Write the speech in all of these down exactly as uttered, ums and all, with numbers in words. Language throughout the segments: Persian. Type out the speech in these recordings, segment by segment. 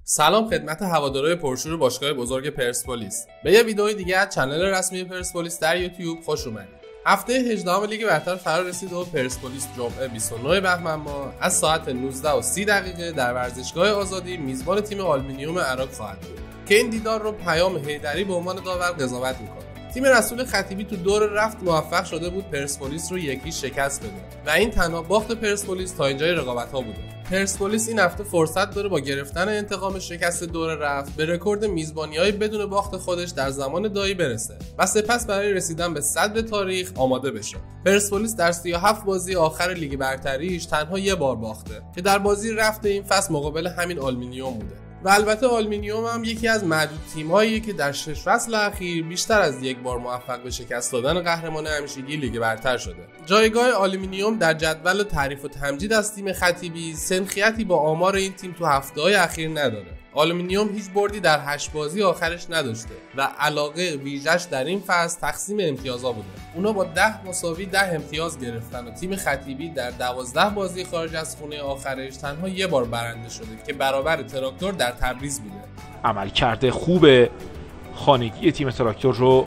سلام خدمت هوادارهای پرشور باشگاه بزرگ پرسپولیس. به یه ویدیو دیگه از کانال رسمی پرسپولیس در یوتیوب خوش اومدید. هفته هجدهم لیگ برتر فرا رسید و پرسپولیس جمعه بیست و نه بهمن ماه از ساعت نوزده و سی دقیقه در ورزشگاه آزادی میزبان تیم آلومینیوم عراق خواهد بود که این دیدار رو پیام حیدری به عنوان داور قضاوت میکنه. تیم رسول خطیبی تو دور رفت موفق شده بود پرسپولیس رو یکی شکست بده و این تنها باخت پرسپولیس تا اینجای رقابت‌ها بوده. پرسپولیس این هفته فرصت داره با گرفتن انتقام شکست دور رفت به رکورد میزبانی‌های بدون باخت خودش در زمان دایی برسه و سپس برای رسیدن به صدر تاریخ آماده بشه. پرسپولیس در سی و هفت بازی آخر لیگ برتریش تنها یه بار باخته که در بازی رفت این فصل مقابل همین آلومینیوم بوده. و البته آلومینیوم هم یکی از معدود تیم‌هاییه که در شش فصل اخیر بیشتر از یک بار موفق به شکست دادن قهرمان همیشگی لیگ برتر شده. جایگاه آلومینیوم در جدول تعریف و تمجید از تیم خطیبی سنخیتی با آمار این تیم تو هفته‌های اخیر نداره. آلومینیوم هیچ بردی در هشت بازی آخرش نداشته و علاقه ویژش در این فصل تقسیم امتیازها بوده. اونا با ده مساوی ده امتیاز گرفتن و تیم خطیبی در دوازده بازی خارج از خونه آخرش تنها یه بار برنده شده که برابر تراکتور در تبریز بوده. عمل کرده خوب خانگی تیم تراکتور رو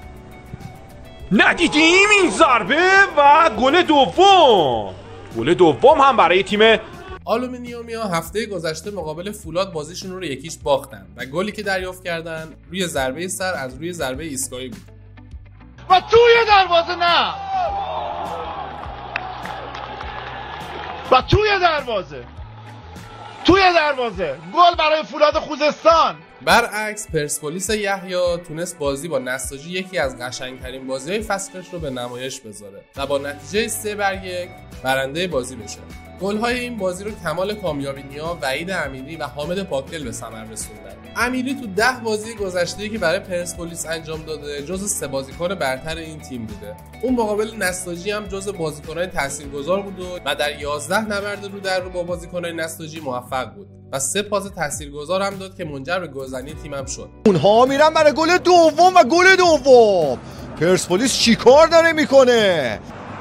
ندیدیم. این ضربه و گل دوم گل دوم هم برای تیم آلومینیومیا هفته گذشته مقابل فولاد بازیشون رو یکیش باختن و گلی که دریافت کردن روی ضربه سر از روی ضربه ایستگاهی بود و توی دروازه نه و توی دروازه توی دروازه گل برای فولاد خوزستان. برعکس پرسپولیس یحیی تونست بازی با نساجی یکی از قشنگترین بازی‌های فصلش رو به نمایش بذاره و با نتیجه سه بر یک برنده بازی بشه. گل‌های این بازی رو کمال کامیابی‌نیا، وحید امیری و حامد پاکدل به ثمر رسوندن. امیری تو ده بازی گذشته که برای پرسپولیس انجام داده جزو سه بازیکن برتر این تیم بوده. اون مقابل نساجی هم جزو بازیکن‌های تاثیرگذار بود و در یازده نبرد رو در رو با بازیکن‌های نساجی موفق بود و سه پاس تاثیرگذار هم داد که منجر به گلزنی تیمم شد. اونها میرن برای گل دوم و گل دوم. پرسپولیس چیکار داره میکنه؟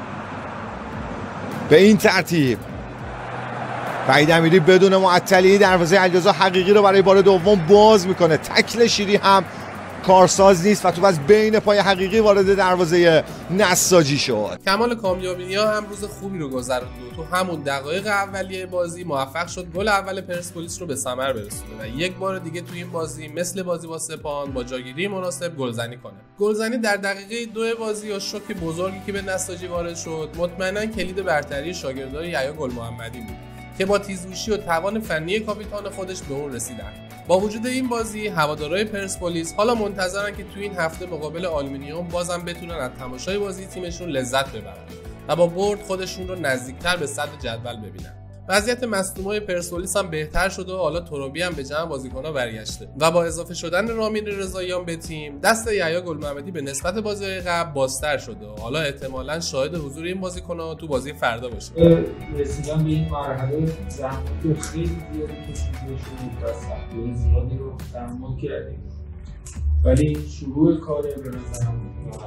به این ترتیب وحید امیری بدون معطلی دروازه علیرضا حقیقی رو برای بار دوم باز میکنه. تکل شیری هم کارساز نیست و توپ از بین پای حقیقی وارد دروازه نساجی شد. کمال کامیابی‌نیا هم روز خوبی رو گذروند و تو همون دقایق اولیه بازی موفق شد گل اول پرسپولیس رو به ثمر برسونه و یک بار دیگه تو این بازی مثل بازی با سپاهان با جاگیری مناسب گلزنی کنه. گلزنی در دقیقه دو بازی و شوک بزرگی که به نساجی وارد شد مطمئنا کلید برتری شاگردای یحیی گل‌محمدی بود که با تیزهوشی و توان فنی کاپیتان خودش به اون رسیدن. با وجود این بازی هوادارهای پرسپولیس حالا منتظرن که تو این هفته مقابل آلومینیوم بازم بتونن از تماشای بازی تیمشون لذت ببرن و با برد خودشون رو نزدیکتر به صدر جدول ببینن. وضعیت مصدومای پرسپولیس هم بهتر شده و حالا تروبی هم به جمع بازیکن‌ها برگشته و با اضافه شدن رامین رضاییان به تیم دست یحیی گل‌محمدی به نسبت بازی‌های قبل بازتر شده و حالا احتمالاً شاهد حضور این بازیکن‌ها تو بازی فردا باشه. رسیدن به این مرحله زحمت خیلی زیادی کشیده شده و سختی زیادی رو تحمل کردیم ولی شروع کار به نظرم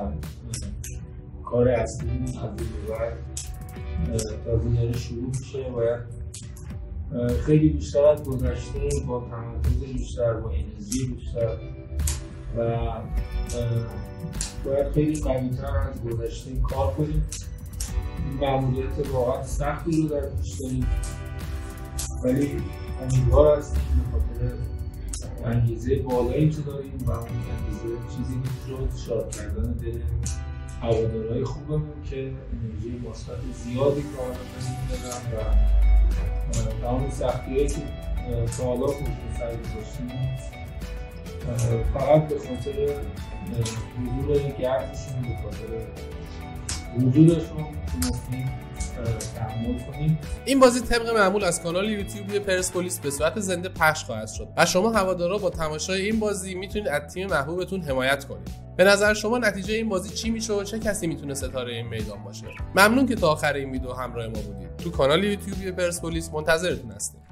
کار اصلی از این بعد تازه داره شروع میشه. باید خیلی بیشتر از گذشته با تمرکز بیشتر با انرژی بیشتر و باید خیلی قوی‌تر از گذشته کار کنیم. مأموریت واقعا سختی رو در پیش داریم ولی امیدوار هستیم به خاطر انگیزه بالایی که داریم و اون انگیزه چیزی نیست جز شاد کردن دل هوادارهای خوبمون که انرژی مثبت زیادی کار می‌کنن و تمام سختی‌هایی که تا حالا پشت سر گذاشتیم فقط به خاطر حضور گردشون به خاطر وجودشون تونستیم تحمل کنیم. این بازی طبق معمول از کانال یوتیوبی پرسپولیس به صورت زنده پخش خواهد شد و شما هوادارا با تماشای این بازی میتونید از تیم محبوبتون حمایت کنید. به نظر شما نتیجه این بازی چی میشه و چه کسی میتونه ستاره این میدان باشه؟ ممنون که تا آخر این ویدیو همراه ما بودید. تو کانال یوتیوبی پرسپولیس منتظرتون هستیم.